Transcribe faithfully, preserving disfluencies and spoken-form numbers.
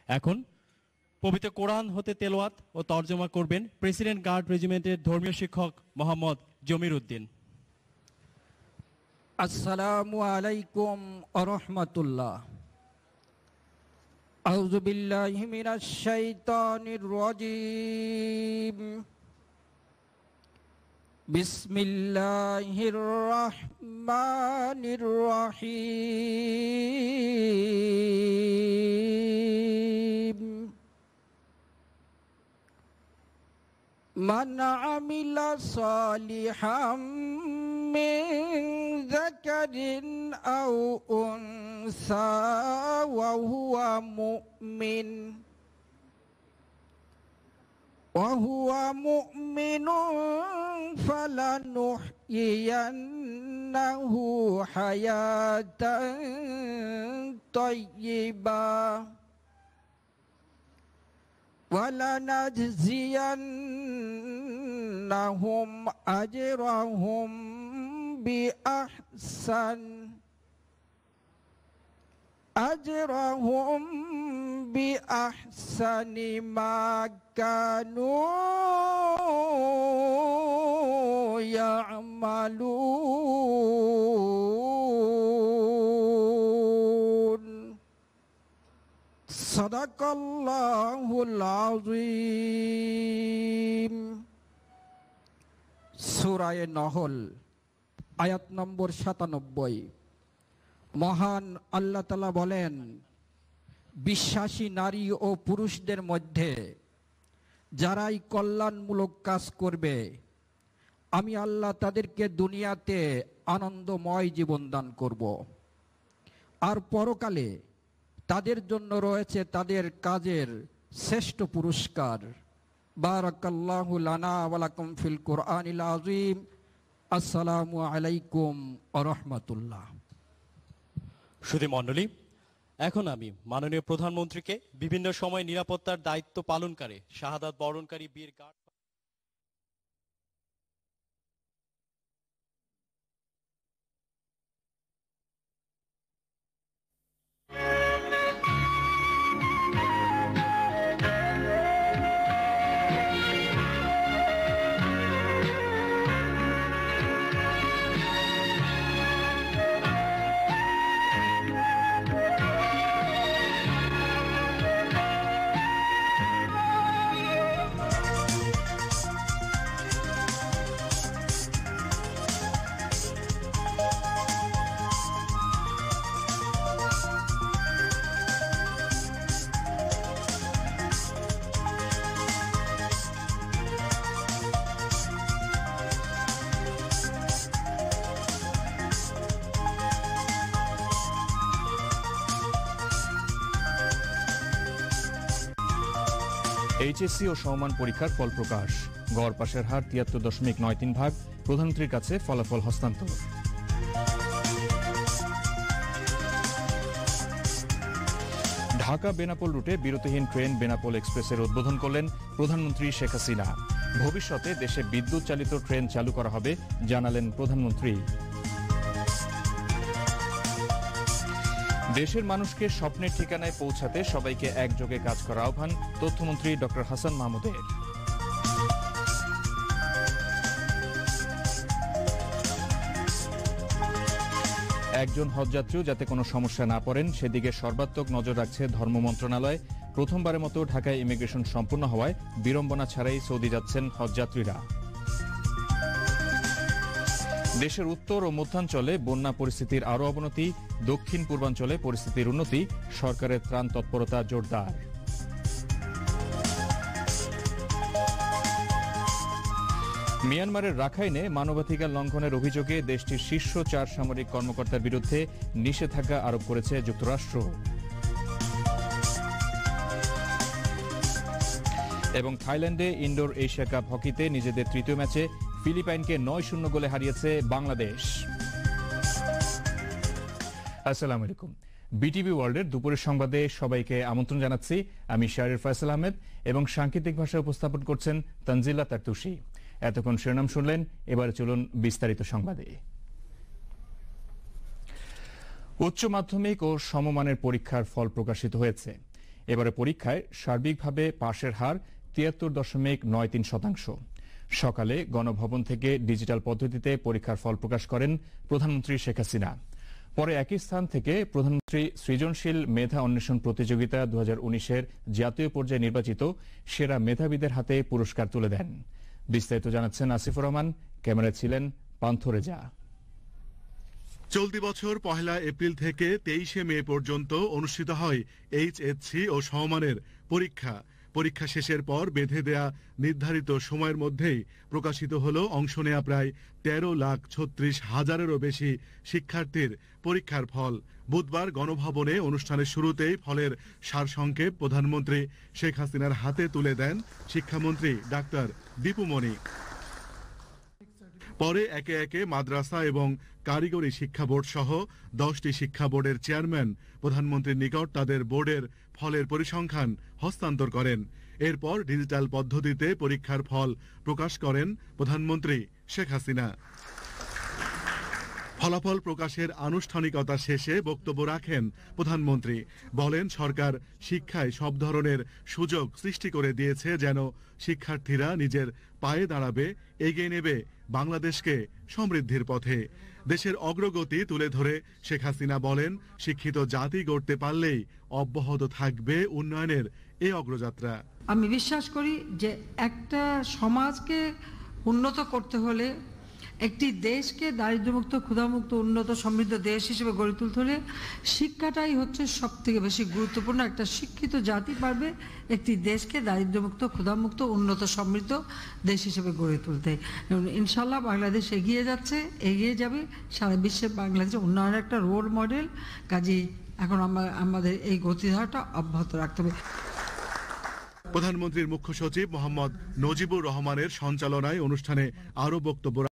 এখন পবিত্র কোরআন হতে তেলাওয়াত ও তরজমা করবেন প্রেসিডেন্ট গার্ড রেজিমেন্টের ধর্মীয় শিক্ষক মোহাম্মদ জমির উদ্দিন। আসসালামু আলাইকুম ওয়া রাহমাতুল্লাহ। আউযু বিল্লাহি মিনাশ শাইতানির রাজীম। বিসমিল্লাহির রাহমানির রাহিম। মান আমিলা সালিহাম মিন যাকারিন আও উনসা ওয়া হুয়া মুমিন ওয়া হুয়া মুমিনুন ফালানুহইয়ান্নাহু হায়াতান তাইয়্যিবাহ ওয়ালানাজজিয়ান্নাহুম আজরাহুম বিআহসান আজরাহুম বিআহসানি মা কানু ইয়ামালুন। সাদাকাল্লাহুল আযীম। সূরা নহল আয়াত নম্বর সাতানব্বই। মহান আল্লাহ তাআলা বলেন, বিশ্বাসী নারী ও পুরুষদের মধ্যে যারাই কল্যাণমূলক কাজ করবে আমি আল্লাহ তাদেরকে দুনিয়াতে আনন্দময় জীবন দান করব, আর পরকালে তাদের জন্য রয়েছে তাদের কাজের শ্রেষ্ঠ পুরস্কার। বারাকাল্লাহু লানা ওয়া লাকুম ফিল কুরআনিল আযীম। আসসালামু আলাইকুম ওয়া রাহমাতুল্লাহ। সুধী মণ্ডলী, এখন আমি মাননীয় প্রধানমন্ত্রীকে বিভিন্ন সময় নিরাপত্তার দায়িত্ব পালনকারী শাহাদাত বরণকারী বীর গার্ড এইচএসসি ও সমমান পরীক্ষার ফল প্রকাশ। গড় পাশের হার তিয়াত্তর দশমিক নয় তিন ভাগ। প্রধানমন্ত্রীর কাছে ফলাফল হস্তান্তর। ঢাকা বেনাপোল রুটে বিরতিহীন ট্রেন বেনাপোল এক্সপ্রেসের উদ্বোধন করলেন প্রধানমন্ত্রী শেখ হাসিনা। ভবিষ্যতে দেশে বিদ্যুৎ চালিত ট্রেন চালু করা হবে জানালেন প্রধানমন্ত্রী। দেশের মানুষকে স্বপ্নের ঠিকানায় পৌঁছাতে সবাইকে একযোগে কাজ করার আহ্বান তথ্যমন্ত্রী ডক্টর হাসান মাহমুদের। একজন হজযাত্রীও যাতে কোনো সমস্যা না পড়েন সেদিকে সর্বাত্মক নজর রাখছে ধর্ম মন্ত্রণালয়। প্রথমবারের মতো ঢাকায় ইমিগ্রেশন সম্পূর্ণ হওয়ায় বিড়ম্বনা ছাড়াই সৌদি যাচ্ছেন হজযাত্রীরা। দেশের উত্তর ও মধ্যাঞ্চলে বন্যা পরিস্থিতির আরও অবনতি, দক্ষিণ পূর্বাঞ্চলে পরিস্থিতির উন্নতি, সরকারের ত্রাণ তৎপরতা জোরদার। মিয়ানমারের রাখাইনে মানবাধিকার লঙ্ঘনের অভিযোগে দেশটির শীর্ষ চার সামরিক কর্মকর্তার বিরুদ্ধে নিষেধাজ্ঞা আরোপ করেছে যুক্তরাষ্ট্র। এবং থাইল্যান্ডে ইনডোর এশিয়া কাপ হকিতে নিজেদের তৃতীয় ম্যাচে ফিলিপাইনকে নয় শূন্য গোলে হারিয়েছে বাংলাদেশ। আসসালামু আলাইকুম। বিটিভি ওয়ার্ল্ডের দুপুরের সংবাদে সবাইকে আমন্ত্রণ জানাচ্ছি। আমি শাহরির ফয়সাল আহমেদ এবং সাংকেতিক ভাষায় উপস্থাপন করছেন তানজিলা তারতুশি। এতক্ষণ শিরোনাম শুনলেন, এবার চলুন বিস্তারিত সংবাদে। উচ্চ মাধ্যমিক ও সমমানের পরীক্ষার ফল প্রকাশিত হয়েছে। এবারে পরীক্ষায় সার্বিকভাবে পাশের হার তিয়াত্তর দশমিক নয় তিন শতাংশ। সকালে গণভবন থেকে ডিজিটাল পদ্ধতিতে পরীক্ষার ফল প্রকাশ করেন প্রধানমন্ত্রী শেখ হাসিনা। পরে একই স্থান থেকে প্রধানমন্ত্রী সৃজনশীল মেধা অন্বেষণ প্রতিযোগিতা দু হাজার উনিশের জাতীয় পর্যায়ে নির্বাচিত সেরা মেধাবীদের হাতে পুরস্কার তুলে দেন। বিস্তারিত জানাচ্ছেন আসিফুর রহমান, ক্যামেরায় ছিলেন পান্থ রেজা। চলতি বছর পহেলা এপ্রিল থেকে তেইশে মে পর্যন্ত অনুষ্ঠিত হয় এইচএসসি ও সমমানের পরীক্ষা। পরীক্ষা শেষের পর বেঁধে দেয়া নির্ধারিত সময়ের মধ্যেই প্রকাশিত হল অংশ নেয়া প্রায় তেরো লাখ ছত্রিশ হাজারেরও বেশি শিক্ষার্থীর পরীক্ষার ফল। বুধবার গণভবনে অনুষ্ঠানের শুরুতেই ফলের সারসংক্ষেপ প্রধানমন্ত্রী শেখ হাসিনার হাতে তুলে দেন শিক্ষামন্ত্রী ডাক্তার দীপু মনি। পরে একে একে মাদ্রাসা এবং কারিগরি শিক্ষা বোর্ড সহ দশটি শিক্ষা বোর্ডের চেয়ারম্যান প্রধানমন্ত্রীর নিকট তাদের বোর্ডের ফলের পরিসংখ্যান হস্তান্তর করেন। এরপর ডিজিটাল পদ্ধতিতে পরীক্ষার ফল প্রকাশ করেন প্রধানমন্ত্রী শেখ হাসিনা। ফলাফল প্রকাশের আনুষ্ঠানিকতা শেষে বক্তব্য রাখেন প্রধানমন্ত্রী। বলেন, সরকার শিক্ষায় সব ধরনের সুযোগ সৃষ্টি করে দিয়েছে যেন শিক্ষার্থীরা নিজের পায়ে দাঁড়াবে, এগিয়ে নেবে বাংলাদেশকে সমৃদ্ধির পথে। দেশের অগ্রগতি তুলে ধরে শেখ হাসিনা বলেন, শিক্ষিত জাতি গড়তে পারলেই অব্যাহত থাকবে উন্নয়নের এই অগ্রযাত্রা। আমি বিশ্বাস করি যে একটা সমাজকে উন্নত করতে হলে, একটি দেশকে দারিদ্র্যমুক্ত, ক্ষুধামুক্ত, উন্নত, সমৃদ্ধ দেশ হিসেবে গড়ে তুলতে হলে শিক্ষাটাই হচ্ছে সব থেকে বেশি গুরুত্বপূর্ণ। একটা শিক্ষিত জাতি পারবে একটি দেশকে দারিদ্র্যমুক্ত, ক্ষুধামুক্ত, উন্নত, সমৃদ্ধ দেশ হিসেবে গড়ে তুলতে। ইনশাল্লাহ বাংলাদেশ এগিয়ে যাচ্ছে, এগিয়ে যাবে, সারা বিশ্বে বাংলাদেশের উন্নয়নের একটা রোল মডেল। কাজেই এখন আমাদের এই গতিধারাটা অব্যাহত রাখতে হবে। প্রধানমন্ত্রীর মুখ্য সচিব মোহাম্মদ নজিবুর রহমানের সঞ্চালনায় অনুষ্ঠানে আরো বক্তব্য